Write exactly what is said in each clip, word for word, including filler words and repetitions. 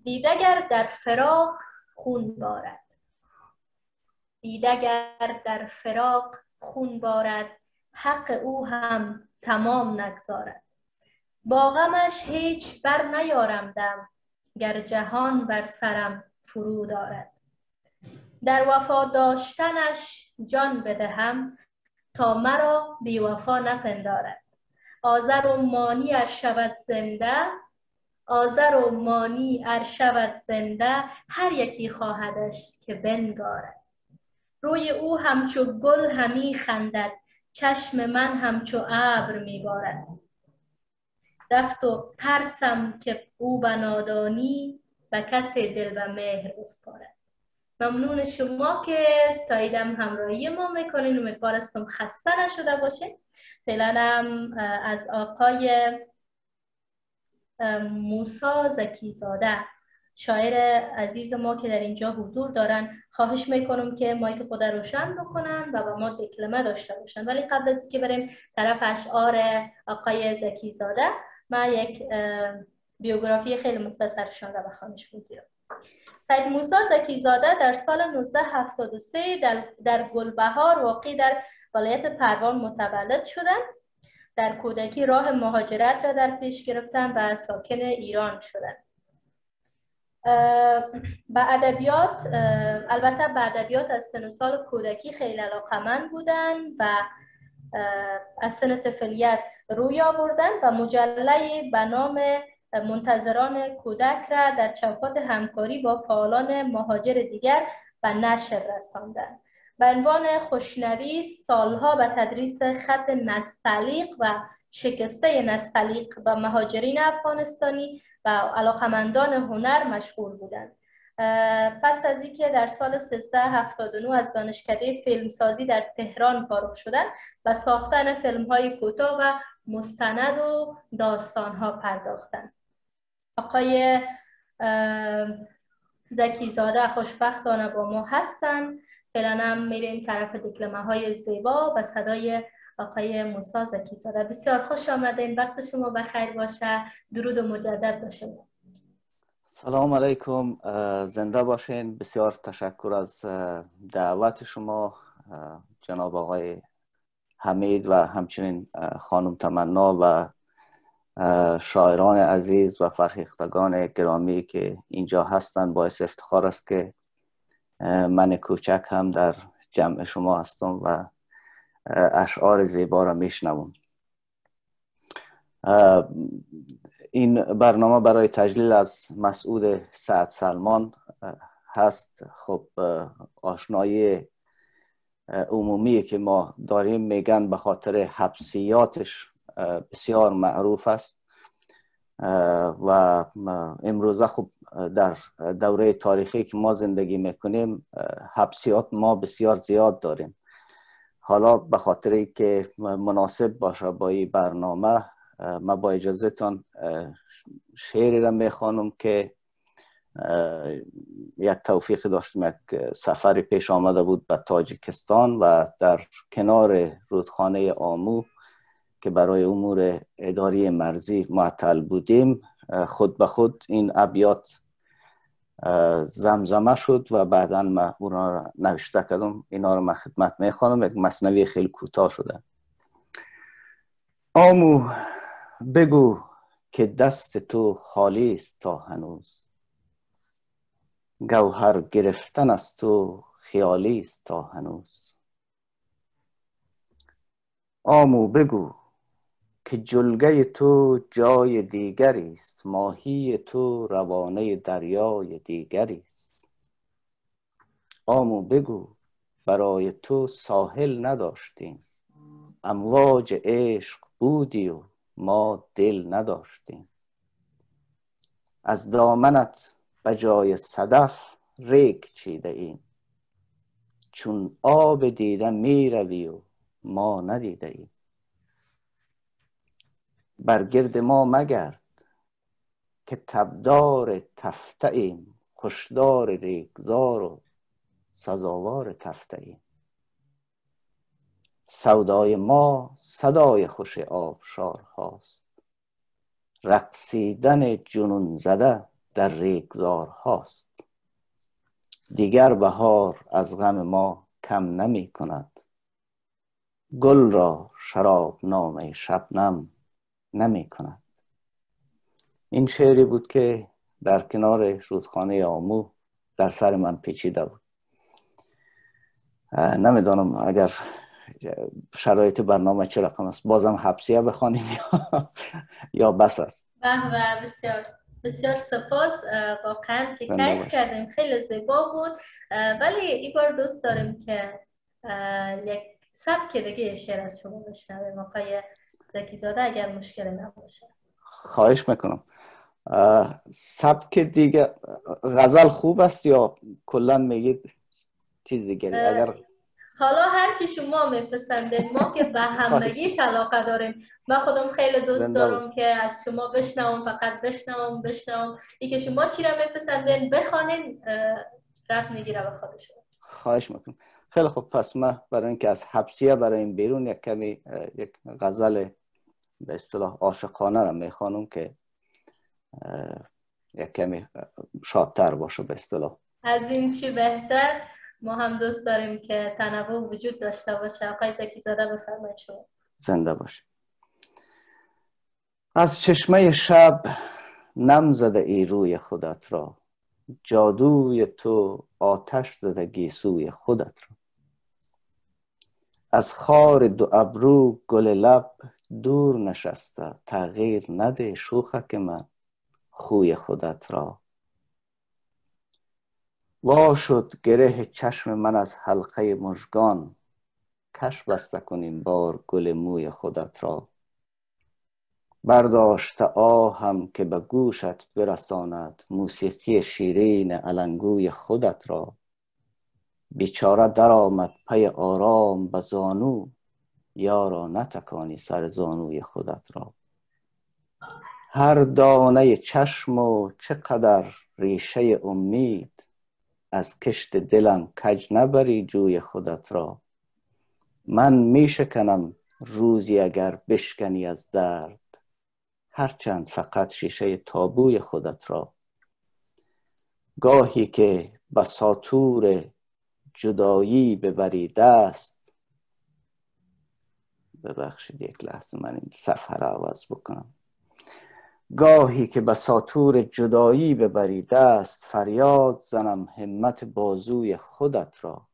دیدگر در فراق خون بارد، دیدگر در فراق خون بارد، حق او هم تمام نگذارد. با غمش هیچ بر نیارم دم، گر جهان بر سرم فرود آرد. در وفا داشتنش جان بدهم، تا مرا بی وفا نپندارد. آزر و مانی ار شود زنده، آزر و مانی ار شود زنده، هر یکی خواهدش که بنگارد. روی او همچو گل همی خندد، چشم من همچو ابر میبارد. رفت و ترسم که او به نادانی، به کسی دل و مهر بسپارد. ممنون شما که تا ایدم همراهی ما میکنین. امیدوارستم خسته نشده باشین. فعلا هم از آقای موسی زکیزاده، شاعر عزیز ما که در اینجا حضور دارن، خواهش میکنم که مایک خود روشن بکنن و به ما دکلمه داشته باشن. ولی قبل از که بریم طرف اشعار آقای زکیزاده، من یک بیوگرافی خیلی مختصرشان را به خوانش میگیرم. سید موسی زکیزاده در سال نوزده هفتاد و سه در, در گلبهار واقع در ولایت پروان متولد شدند. در کودکی راه مهاجرت را در پیش گرفتند و ساکن ایران شدند. به ادبیات، البته به ادبیات از سن و سال کودکی خیلی علاقه‌مند بودند و از سن طفولیت روی آوردند و مجله به نام منتظران کودک را در چوکات همکاری با فعالان مهاجر دیگر به نشر رساندند. به عنوان خوشنویس سالها به تدریس خط نستعلیق و شکسته نستعلیق و مهاجرین افغانستانی و علاقمندان هنر مشغول بودند. پس از اینکه در سال سیزده هفتاد و نه از دانشکده فیلمسازی در تهران فارغ شدند و ساختن فیلم‌های کوتاه و مستند و داستان‌ها پرداختند. آقای زکیزاده خوشبختانه با ما هستند. فعلا هم میریم طرف دکلمه های زیبا و صدای آقای موسی زکیزاده. بسیار خوش آمدین، وقت شما بخیر باشه. درود و مجدد باشه. سلام علیکم، زنده باشین. بسیار تشکر از دعوت شما جناب آقای حمید و همچنین خانم تمنا و شاعران عزیز و فرهیختگان گرامی که اینجا هستند. باعث افتخار است که من کوچک هم در جمع شما هستم و اشعار زیبا را میشنوم. این برنامه برای تجلیل از مسعود سعد سلمان هست. خب آشنایی عمومی که ما داریم میگن به خاطر حبسیاتش بسیار معروف است و امروزه خب در دوره تاریخی که ما زندگی میکنیم حبسیات ما بسیار زیاد داریم. حالا به خاطر اینکه مناسب باشه با این برنامه، من با اجازهتان شعری را میخوانم که یک توفیق داشتم. یک سفری پیش آمده بود به تاجیکستان و در کنار رودخانه آمو که برای امور اداری مرزی معطل بودیم، خود به خود این ابیات زمزمه شد و بعدا من اونا را نوشته کردم. اینا را من خدمت میخوانم. یک مثنوی خیلی کوتاه شده. آمو بگو که دست تو خالی است تا هنوز، گوهر گرفتن از تو خیالی است تا هنوز. آمو بگو که جلگه تو جای دیگری است، ماهی تو روانه دریای دیگری است. آمو بگو برای تو ساحل نداشتیم، امواج عشق بودی و ما دل نداشتیم. از دامنت به جای صدف ریگ چیده ایم، چون آب دیده می روی و ما ندیده ایم. برگرد ما مگرد که تبدار تفته ایم، خوشدار ریگزار و سزاوار تفته ایم. سودای ما صدای خوش آبشار هاست، رقصیدن جنون زده در ریگزار هاست. دیگر بهار از غم ما کم نمی کند، گل را شراب نامه شبنم نمی کند. این شعری بود که در کنار رودخانه آمو در سر من پیچیده بود. نمیدانم اگر شرایط برنامه چه رقم است، بازم حبسیه بخوانیم یا یا بس است. بله بسیار بسیار سپاس، واقعا که کیف کردیم، خیلی زیبا بود. ولی این بار دوست داریم که یک سبک دیگه شعر از شما بشنویم آقای زکی زاده، اگر مشکل نباشه. خواهش میکنم. سبک دیگه غزل خوب است یا کلا میگید چیز دیگری؟ اگر حالا هر چی شما میپسندید، ما که به همگیش علاقه داریم. من خودم خیلی دوست دارم که از شما بشنوم، فقط بشنوم بشنوم ای که شما چی را میپسندین بخوانین، رفت میگیره به خود شما. خواهش میکنم. خیلی خوب، پس من برای اینکه از حبسیه برای این بیرون یک کمی یک غزل به اصطلاح عاشقانه را میخوانم که یک کمی شادتر باشه به اصطلاح. از این چی بهتر. ما هم دوست داریم که تنوع وجود داشته باشه. آقای زکی زاده بفرمایید شما. زنده باشه. از چشمه شب نم زده ای روی خودت را، جادوی تو آتش زده گیسوی خودت را. از خار دو ابرو گل لب دور نشسته، تغییر نده شوخک من خوی خودت را. وا شد گره چشم من از حلقه مژگان، کش بسته کن این بار گل موی خودت را. برداشته آهم که به گوشت برساند، موسیقی شیرین علنگوی خودت را. بیچاره در آمد پی آرام به زانو، یارا نتکانی سر زانوی خودت را. هر دانه چشم و چقدر ریشه امید، از کشت دلم کج نبری جوی خودت را. من می شکنم روزی اگر بشکنی از درد، هرچند فقط شیشه تابوی خودت را. گاهی که به ساطور جدایی ببری دست، ببخشید یک لحظه من این صفحه را عوض بکنم. گاهی که به ساطور جدایی ببری دست، فریاد زنم همت بازوی خودت را.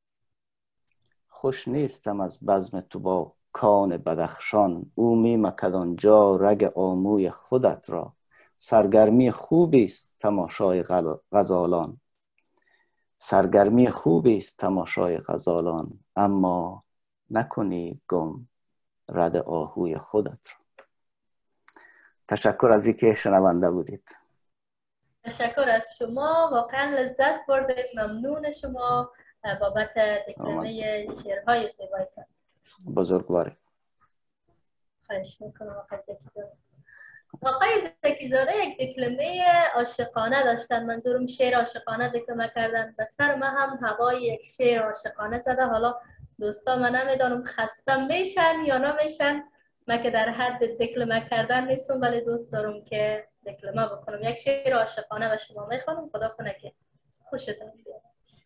خوش نیستم از بزم تو با کان بدخشان، او می مکد آنجا رگ آموی خودت را. سرگرمی خوبی است تماشای غزالان، سرگرمی خوبی است تماشای غزالان، اما نکنی گم رد آهوی خودت را. تشکر از اینکه شنونده بودید. تشکر از شما، واقعا لذت بردیم. ممنون شما بابت دکلمه شعرهای زیبایتان. بزرگواری. خواهش میکنم آقای زکی زاده. آقای زکی زاده یک دکلمه عاشقانه داشتن، منظورم شعر عاشقانه دکلمه کردن. به سر من هم هوای یک شعر عاشقانه زده. حالا دوستا من نمیدانم خسته میشن یا نمیشن، من که در حد دکلمه کردن نیستم، ولی دوست دارم که دکلمه بکنم. یک شعر عاشقانه به شما میخوانم، خدا کنه که خوشتون بیاد.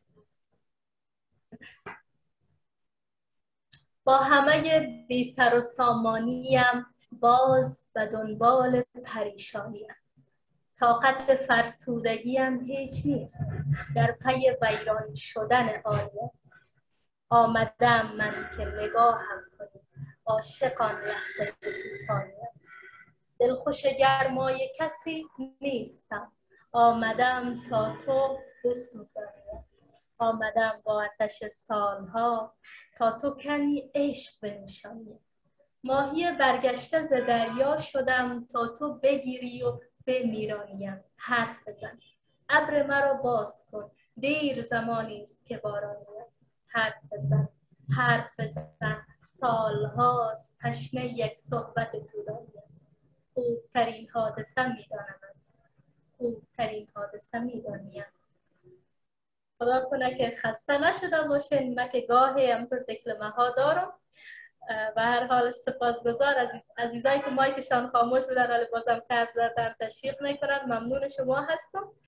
با همه بی سر و سامانیم، باز به دنبال پریشانیم. طاقت فرسودگیم هیچ نیست، در پی ویران شدن عالم. آمدم من که نگاهم کنی، عاشقان لحظه طوفانیم. دلخوش گرمای کسی نیستم، آمدم تا تو بسوزانیم. آمدم با آتش سالها تا تو کمی عشق بنشانی. ماهی برگشته ز دریا شدم تا تو بگیری و بمیرانیم. حرف بزن، ابر مرا باز کن، دیر زمانی است که بارانیم. حرف بزن، حرف بزن، سالهاست تشنه یک صحبت طولانیم. خوبترین حادثه میدانمت، خوبترین حادثه میدانیم. خدا کنه که خسته نشده باشین. من که گاهی همطور دکلمه ها دارم، به هر حال سپاسگزار از عزیزایی که مایکشان خاموش بودن ولی بازم کف زدن تشویق میکنن. ممنون شما هستم.